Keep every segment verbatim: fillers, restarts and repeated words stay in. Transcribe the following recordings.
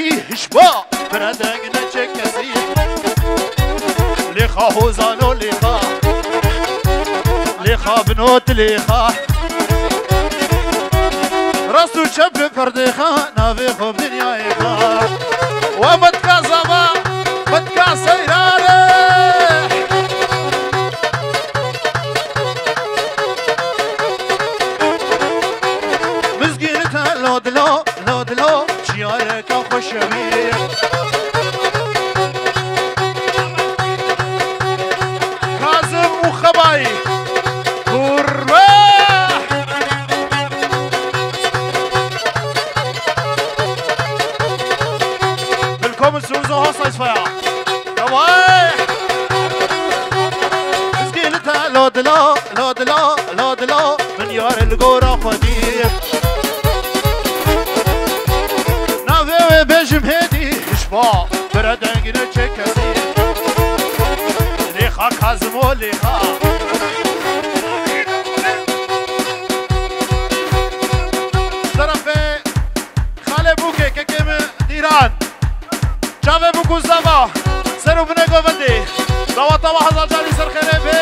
هدي هشبا بردنگ نچه کسی لیخا هوزانو لیخا لیخا بنوت لیخا راستو چپ پردیخا ناوی خوب دنیای خا و بدکا زبا بدکا سیراره مزگیرتا لادلا لادلا چیاره که خوشوی کازم و خبایی قربه بالكم السوزو هوصا يصفيا دواي مسكينتا لودلا لودلا لودلا من يار القورة خدير نافي بجم هدي شفا بردنجنا تشكسي ليخا كازمو ليخا طرفي خالي بوكي كيكيم ديران جاوه بوكو زبا سرو بنه گوندی دواتا و هزار جانی سر خیره بی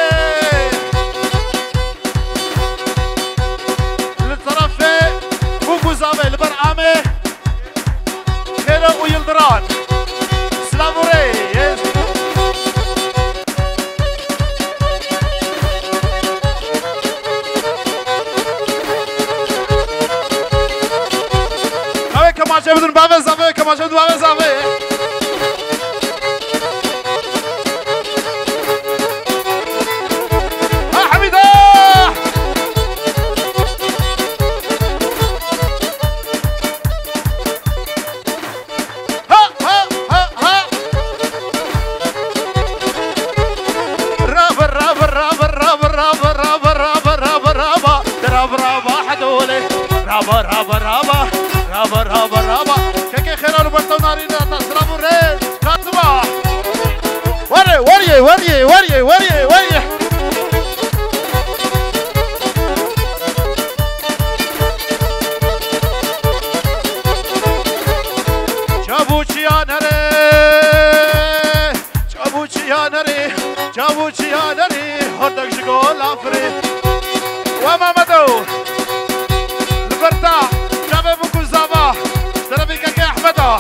لطرف بوكو زبا لبر عامه خیره و یلدران سلامو ریز اوه کماشه بدون باوه زبه کماشه بدون باوه زبه رابا رابا رابا رابا رابا رابا كيكي خيرا روبرتو نارينا تسرابو ريز كاتبا وري وري وري وري وري وري جابوچي يا نري جابوچي يا نري جابوچي يا نري هردك شغول افري وما مدو برتا جابه بوكو زابا دربي كاكي احمدا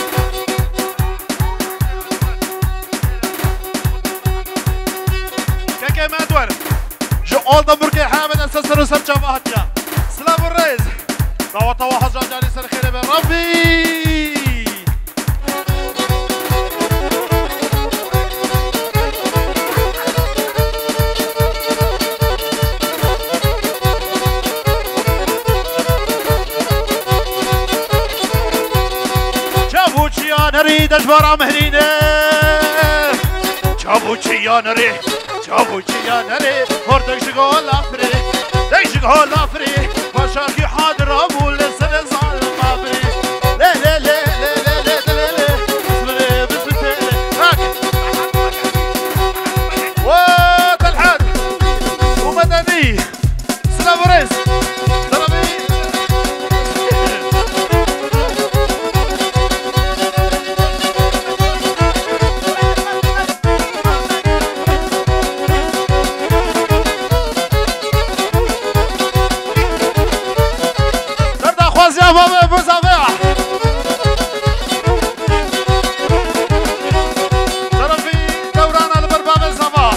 كاكي مادور جو اول دبركي حامد اسسر وسر جابهاتيا سلام الرئيس دعوة واحد جاني سر خير بن ربي نريد اجبار مهرينه جابوچي يا نري جابوچي يا نري هردك شغول افري دك شغول افري باشاكي حاضر ابو لسن زال مافري لا لا لا لا لا لا لا لا بسم هاك وطلحات ومدني سلام ريس بابا بوزافيع طرفي دوران على برباب زافا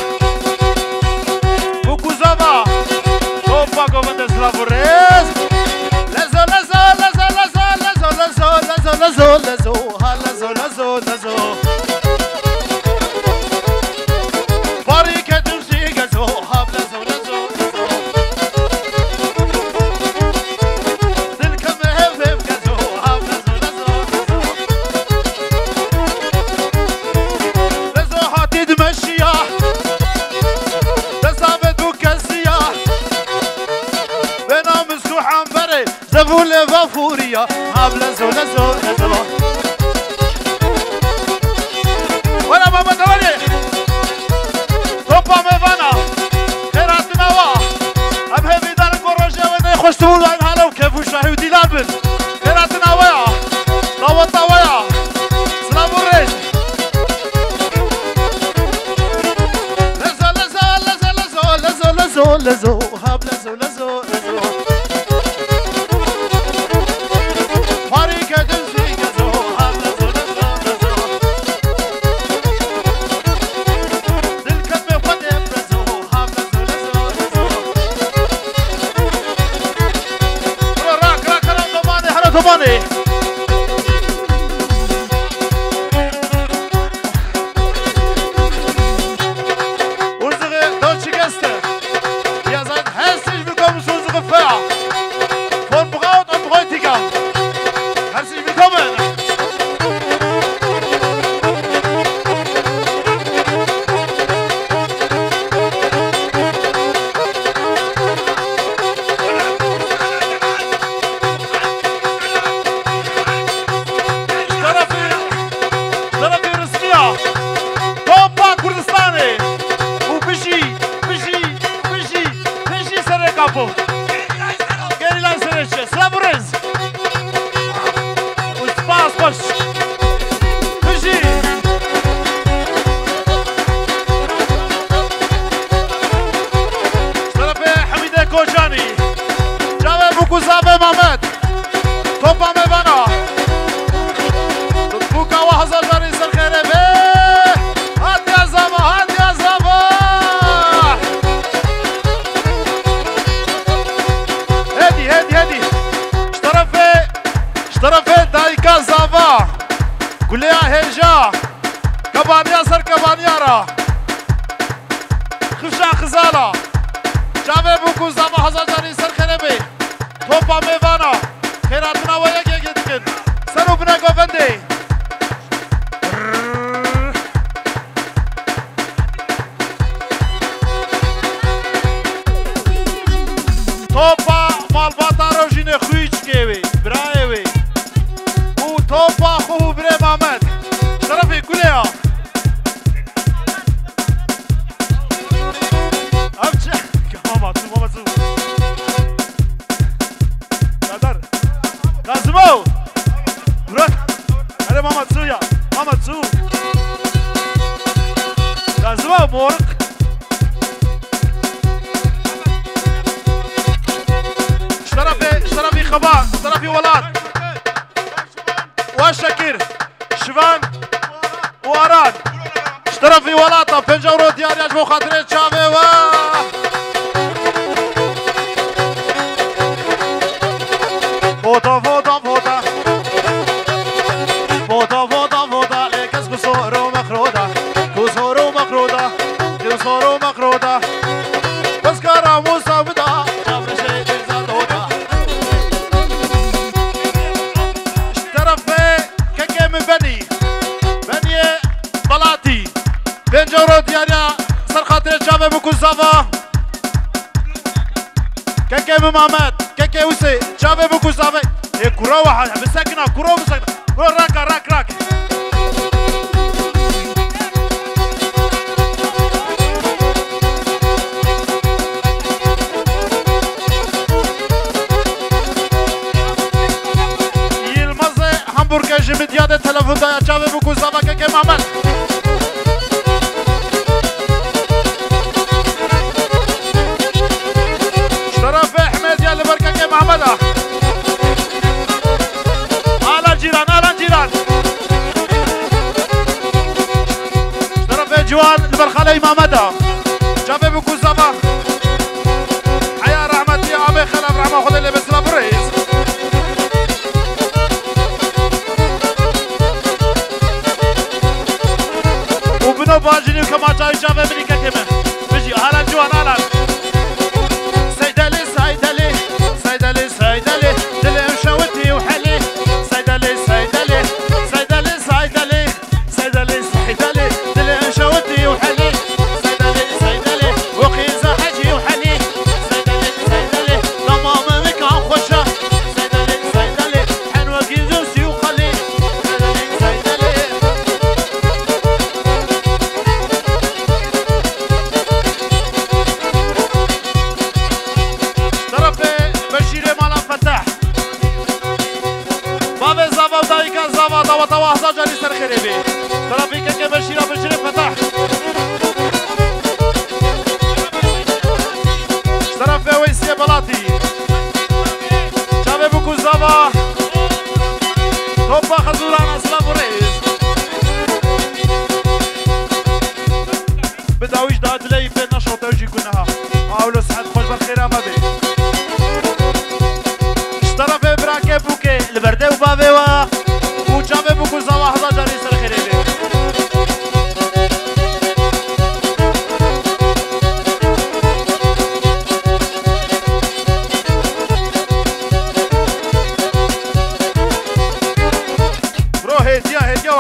بوكو زافا اوبا كومنت سلافوريز لزو لزو لزو لزو لزو لزو لزو لزو لزو ها لزو لزو لزو باريكة تمشي غزو ها لزو لزو زفولة فافوريا هابلا زولا زولا زولا ولا ما بدوري توبا مفانا خيراتنا وا ابهي بيدار الكروجة وانا يخش تقول عن هلا وكيف وشاهي ودي لابن خيراتنا ويا ضوطنا ويا طباني ورزغي دوتشي جسته يا زاد هرسيش بكم سوزغ فاع فون بغاوت أم بغايتيكا هرسيش بكم Kuzabe Mehmet Topa Mevana Tutbuka ve Hazardari Serkerebe Hadi yazama hadi yazama Hadi hadi hadi İştarafe İştarafe Dayka Zava Kuleya Herja Kabaniya Ser Kabaniyara Kıfşa Kızala Cave bu Kuzaba Hazardari Serkerebe Topa Mevana خيراتنا وياك يا جدكن سنو بنا قوفندي توبا مالباتا روجيني خويش كيوي برايوي و توبا خوه بري محمد شرفي كليا أبجا ماما تو ماما تو Kazmo! Bırak! Hadi Mama Tsu'ya! Mama Tsu! Kazmo moruk! اشترفي اشترفي خبان اشترفي ولاد وشكر شفان واران اشترفي ولاطة بنجورو ديار يجبو خاطرين شافي واه فوتا فوتا فوتا فوتا فوتا فوتا لكس كسورو مخرودا كسورو مخرودا كسورو مخرودا بس كارا موسى بدا جاب شيء بزادودا اشترفي ككي من بني بني بلاتي بنجورو دياريا سر خاطر جابه بكل صفا ككي من محمد ككي وسي جابه بكل صفا ايه كرة واحد مسكنا كرة مسكنا كرة راك راك راك يلمزة همبرجر جمديات التلفون ده جابه بكل صفا ككي محمد شرف احمد يا اللي بركك محمد على جيران على جيران شرف جوان البرخالي محمد جابه بكو زبا حيا رحمتي يا ابي خلف رحمه خذ اللي بس لابريز وبنو باجني كما جاي جابه مني ككمه بيجي على جوان على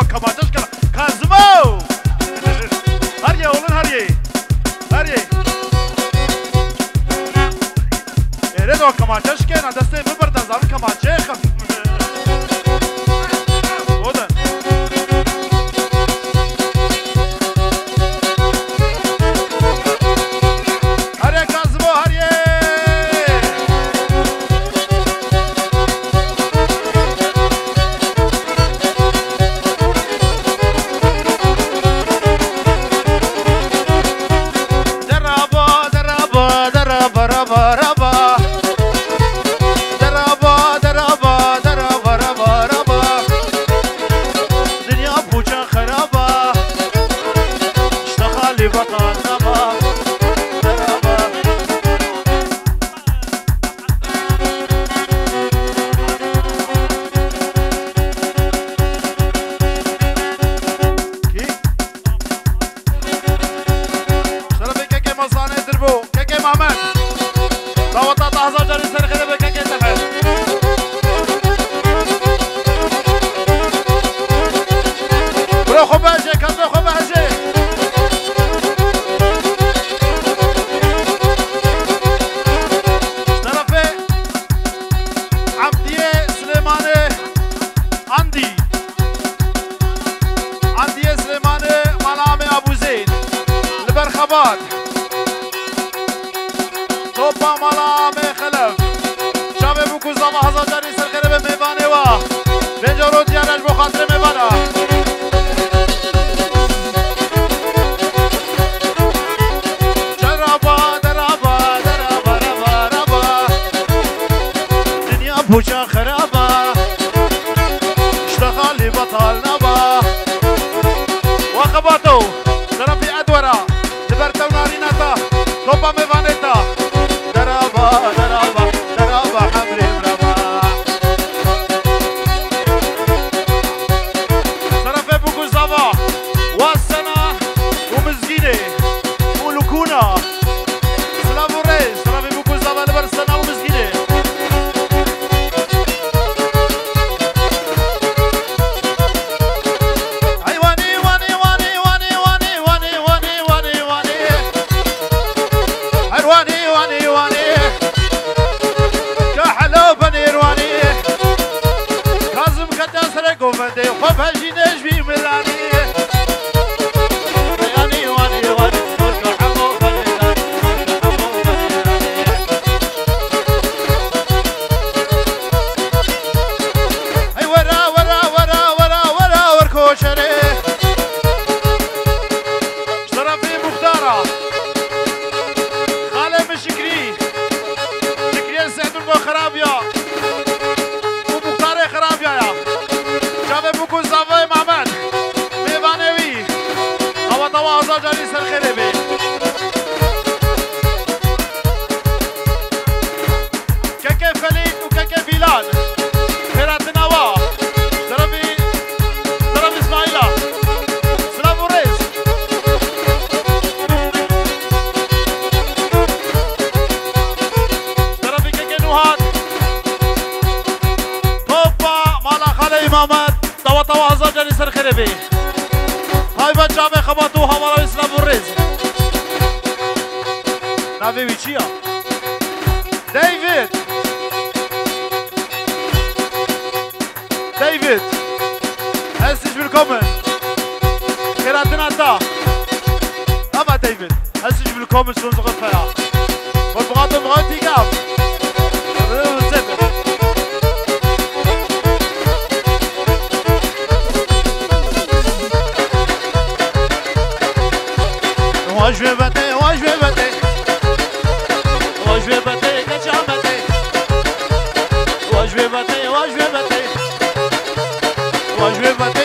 كماتش كلا كازمو هريه ولن هريه هريه اريد كماتش كنا دستي ببرد زعم كماتش خف ودن هريه كازمو هريه توبا مالا مخلف شابه بوكو زما هزار جاری سرخره به میوانه وا بنجارو دیارش بو خاطر میوانا جرابا درابا درابا رابا رابا دنیا بوچا خرابا اشتغالي بطل نبا وخباتو طرفي ادورا دبرتو ناريناتا توبا میوانتا درابا درابا درابا حمري مرابا طرفي بوكو زافا واسنا ومزجيني ولوكونا سلافو ريز طرفي بوكو زافا لبرسنا ومزجيني ايواني واني واني واني واني واني واني واني واني ايواني واني واني كحلو بنير واني كازم كتاسرق ومدي وفهجي نجبي ملاني يعني واني واني ترك حمو بنيراني ترك حمو بنيراني اي ورا ورا ورا ورا ورا وركوشري شرفي مختارة خالي مشكري شكري سعدون بو خرابيا ومختاري خرابيا يا شابه بوكو زافاي محمد ميوانوي هوا توا هزار جاري سرخيري بي كاكي فليد وكاكي بلال خيرات نوا طرفي طرف اسماعيلا سلافو ريز طرفي كاكي نوهات توبا مالا خالي محمد توا توا هزار جاري سرخيري بي هاي بجامع خباتو هوالا سلافو ريز نافي ويتشيا ديفيد ديفيد هستش بالكومن خيراتنا تا اما ديفيد هستش بالكومن شلون زغط فيها والبغاطو بغاطي قام Moi je vais battre, moi je vais battre, moi je vais battre, que tu as battu. Moi je vais battre, moi je vais battre, moi je vais battre.